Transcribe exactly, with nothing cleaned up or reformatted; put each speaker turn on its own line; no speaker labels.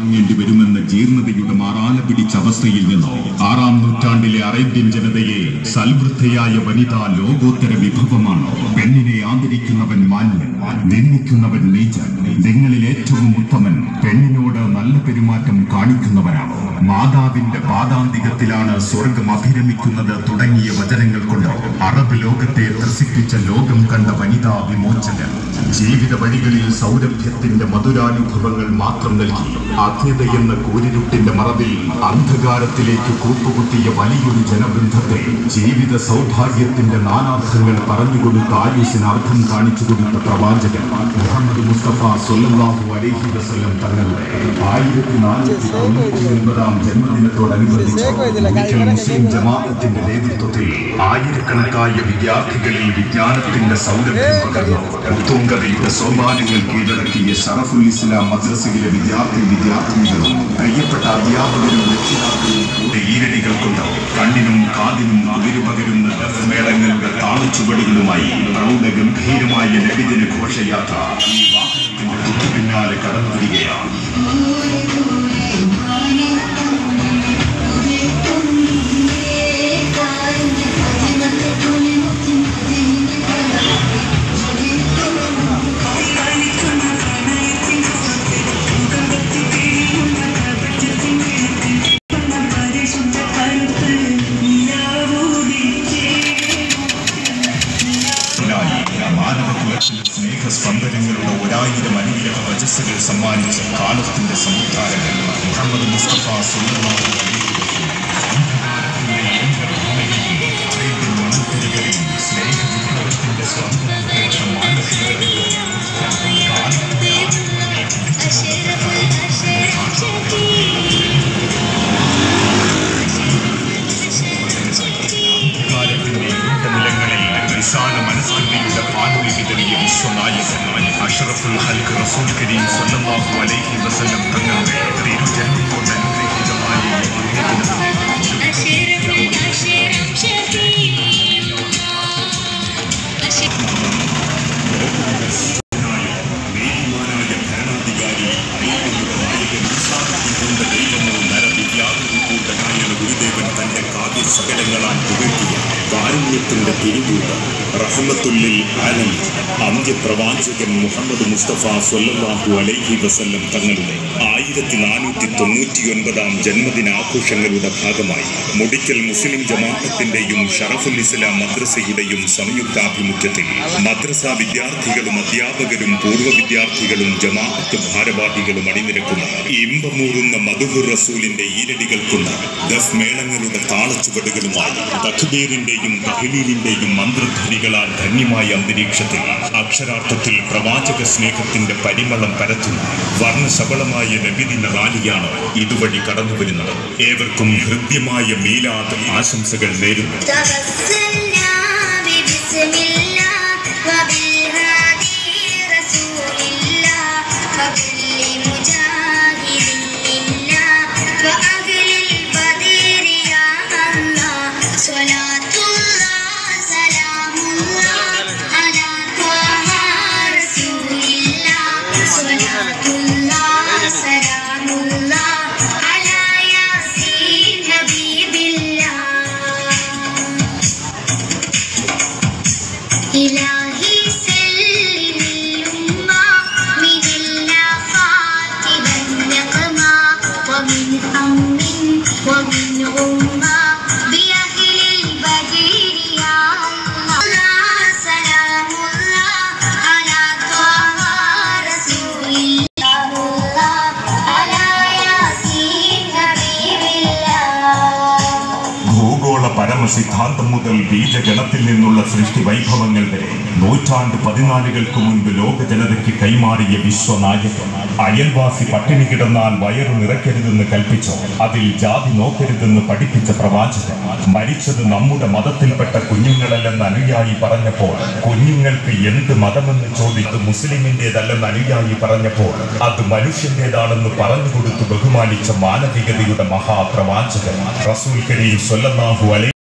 വാങ്ങേണ്ടി വരുമെന്ന ജീർണതയുടെ മാറാല പിടിച്ച അവസ്ഥയിൽ നിന്ന് ആറാം നൂറ്റാണ്ടിലെ അറേബ്യൻ ജനതയെ സൽവൃദ്ധയായ വനിത ലോകോത്തര വിഭവമാണ്. പെണ്ണിനെ ആദരിക്കുന്നവൻ മാന്യൻ, നിന്ദിക്കുന്നവൻ നീചൻ. നിങ്ങളിൽ ഏറ്റവും ഉത്തമൻ പെണ്ണിനോട് നല്ല പെരുമാറ്റം കാണിക്കുന്നവനാണ്. മാതാവിന്റെ പാദാന്തികത്തിലാണ് സ്വർഗം അഭിരമിക്കുന്നത് തുടങ്ങിയ വചനങ്ങൾ കൊണ്ട് അറബ് ലോകത്തെ ത്രസിപ്പിച്ച ലോകം കണ്ട വനിതാ വിമോചകൻ ജീവിത വഴികളിൽ സൗരഭ്യത്തിന്റെ മധുരാനുഭവങ്ങൾ മാത്രം നൽകി അജ്ഞതയെന്ന കൂരിരുട്ടിന്റെ മറവിൽ അന്ധകാരത്തിലേക്ക് കൂപ്പുകുത്തിയ വലിയൊരു ജനവൃന്ദത്തെ ജീവിത സൗഭാഗ്യത്തിന്റെ നാനാർത്ഥങ്ങൾ പറഞ്ഞുകൊടുത്ത ആയുസിന് അർത്ഥം കാണിച്ചു കൊടുത്ത പ്രവാചകൻ മുഹമ്മദ് മുസ്തഫ സ്വല്ലല്ലാഹു അലൈഹി വസല്ലം തങ്ങളുടെ ആയിരത്തി നാനൂറ്റി തൊണ്ണൂറ്റി ഒൻപതാം ജന്മദിനത്തോടനുബന്ധിച്ച് മുസ്ലിം ജമാഅത്തിന്റെ നേതൃത്വത്തിൽ ആയിരക്കണക്കായ വിദ്യാർത്ഥികളിൽ വിജ്ഞാനത്തിന്റെ സൗരഭ്യം പകർന്നു ഉത്തുംഗതയുടെ സോപാനങ്ങൾ കീഴടക്കിയ ഷറഫുൽ ഇസ്ലാം മദ്രസയിലെ വിദ്യാർത്ഥി വിദ്യാർത്ഥിനികളും പ്രിയപ്പെട്ട അധ്യാപകരും രക്ഷിതാക്കളും കൂടെ ഈരടികൾ കൊണ്ട് കണ്ണിനും കാതിനും അതിരു പകരുന്ന മേളങ്ങളുടെ താളച്ചുവടുകളുമായി പ്രൗഢഗംഭീരമായ നബിദിന ഘോഷയാത്ര ഈ വാഹനത്തിന്റെ തൊട്ടു പിന്നാലെ കടന്നു വരികയാണ്. സ്പന്ദനങ്ങളുടെ ഒരായിരം അനുഗ്രഹ വചസ്സുകൾ സമ്മാനിച്ച കാലത്തിന്റെ സമുദ്ധാരകൻ മുഹമ്മദ് മുസ്തഫ സ്വല്ലല്ലാഹു അലൈഹി വസല്ലം സ്നേഹവിപ്ലവത്തിന്റെ സ്പന്ദനം കേട്ട മാനസികതയുടെ വിശാല മനസ്കൃതിയുടെ പാലൊളി വിതറിയ വിശ്വനായകൻ അഷ്റഫുൽ ഖൽഖ് റസൂൽ കരീം സ്വല്ലല്ലാഹു അലൈഹി വസല്ലം തങ്ങളുടെ തിരുജന്മം കൊണ്ട് അനുഗ്രഹീതമായ ഭരണാധികാരി ദൈവമോ നരവിദ്യാകൂട്ടനായ ഗുരുദേവൻ തന്റെ കാവ്യ സകലങ്ങളാൽ പുകഴ്ത്തിയ കാരുണ്യത്തിന്റെ തിരുദൂതൻ റഹ്മത്തുല്ലിൽ ആലം അന്ത്യപ്രവാചകൻ മുഹമ്മദ് മുസ്തഫ സ്വല്ലല്ലാഹു അലൈഹി വസല്ലം തങ്ങളുടെ ആയിരത്തി നാനൂറ്റി തൊണ്ണൂറ്റി ഒൻപതാം ജന്മദിനാഘോഷങ്ങളുടെ ഭാഗമായി മുടിക്കൽ മുസ്ലിം ജമാഅത്തിന്റെയും ഷറഫുൽ ഇസ്ലാം മദ്രസയുടെയും സംയുക്താഭിമുഖ്യത്തിൽ മദ്രസ വിദ്യാർത്ഥികളും അധ്യാപകരും പൂർവ്വ വിദ്യാർത്ഥികളും ജമാഅത്ത് ഭാരവാഹികളും അണിനിരക്കുന്ന ഇമ്പമൂറുന്ന മദ്ഹുർ റസൂലിന്റെ ഈരടികൾ കൊണ്ട് ദഫ് മേളങ്ങളുടെ താളച്ചുവടുകളുമായി തക്ബീറിന്റെയും തഹ്ലീലിന്റെയും മന്ത്രധ്വനികളാൽ ധന്യമായ അന്തരീക്ഷത്തിൽ അക്ഷരാർത്ഥത്തിൽ പ്രവാചക സ്നേഹത്തിന്റെ പരിമളം പരത്തുന്ന വർണ്ണശബളമായ നബിദിന റാലിയാണ് ഇതുവഴി കടന്നു വരുന്നത്. ഏവർക്കും ഹൃദ്യമായ മീലാദ് ആശംസകൾ നേരുന്നു. സിദ്ധാന്തം മുതൽ ബീജഗണത്തിൽ നിന്നുള്ള സൃഷ്ടി വൈഭവങ്ങൾ വരെ നൂറ്റാണ്ട് പതിനാലുകൾക്ക് മുൻപ് ലോക ജനതയ്ക്ക് കൈമാറിയ വിശ്വനായകൻ അയൽവാസി പട്ടിണി കിടന്നാൽ വയറു നിറയ്ക്കരുതെന്ന് കൽപ്പിച്ചു അതിൽ ജാതി നോക്കരുതെന്ന് പഠിപ്പിച്ച പ്രവാചകൻ മരിച്ചത് നമ്മുടെ മതത്തിൽപ്പെട്ട കുഞ്ഞുങ്ങളല്ലെന്ന് അനുയായി പറഞ്ഞപ്പോൾ കുഞ്ഞുങ്ങൾക്ക് എന്ത് മതമെന്ന് ചോദിച്ച് മുസ്ലിമിന്റേതല്ലെന്ന് അനുയായി പറഞ്ഞപ്പോൾ അത് മനുഷ്യന്റേതാണെന്ന് പറഞ്ഞുകൊടുത്ത് ബഹുമാനിച്ച മാനവികതയുടെ മഹാപ്രവാചകൻ റസൂൽ കരീം സ്വല്ലല്ലാഹു അലൈഹി